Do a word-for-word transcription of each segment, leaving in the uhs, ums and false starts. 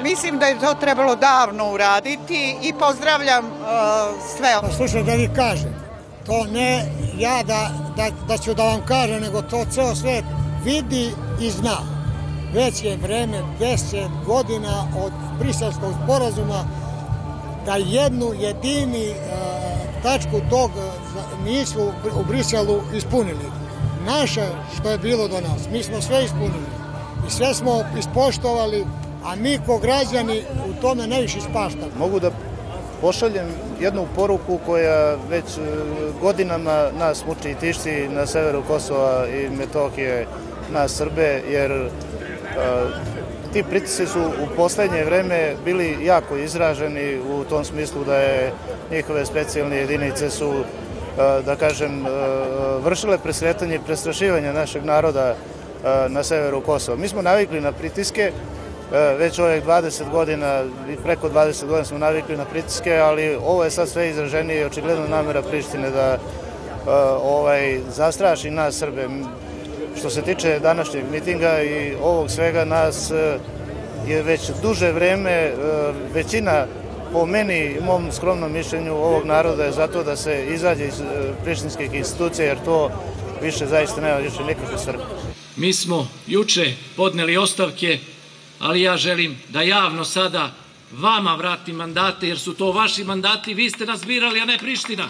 mislim da je to trebalo davno uraditi i pozdravljam uh, sve. Slušaj, da vi kažem, to ne ja da, da, da ću da vam kažem, nego to ceo svet vidi i zna. Već je vreme, deset godina od Briselskog sporazuma, da jednu jedini uh, tačku tog nisu u Briselu ispunili. Naše što je bilo do nas, mi smo sve ispunili i sve smo ispoštovali, a mi ko građani u tome najviše ispaštamo. Mogu da pošaljem jednu poruku koja već godinama nas muči i tišti na severu Kosova i Metohije, nas Srbe, jer uh, ti pritisci su u poslednje vreme bili jako izraženi u tom smislu da je njihove specijalne jedinice su, uh, da kažem, uh, vršile presretanje i prestrašivanje našeg naroda uh, na severu Kosova. Mi smo navikli na pritiske, već ovih dvadeset godina i preko dvadeset godina smo navikli na pritiske, ali ovo je sad sve izraženije i očigledno namera Prištine da uh, ovaj, zastraši nas Srbe. Što se tiče današnjeg mitinga i ovog svega, nas uh, je već duže vreme uh, većina, po meni i mom skromnom mišljenju, ovog naroda je zato da se izađe iz uh, prištinskih institucija, jer to više zaista nema više nikakve svrhe. Mi smo juče podneli ostavke, ali ja želim da javno sada vama vratim mandate, jer su to vaši mandati, vi ste nas birali, a ne Priština.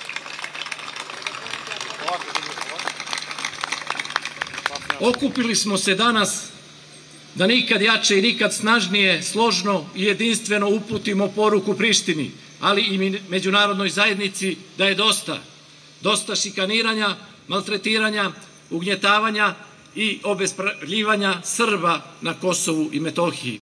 Okupili smo se danas da nikad jače i nikad snažnije, složno i jedinstveno uputimo poruku Prištini, ali i međunarodnoj zajednici da je dosta. Dosta šikaniranja, maltretiranja, ugnjetavanja i obespravljivanja Srba na Kosovu i Metohiji.